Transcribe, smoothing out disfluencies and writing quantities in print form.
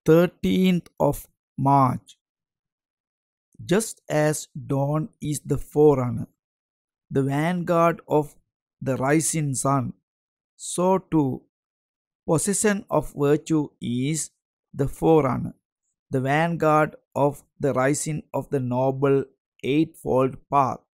13th of March. Just as dawn is the forerunner, the vanguard of the rising sun, so too possession of virtue is the forerunner, the vanguard of the rising of the noble eightfold path.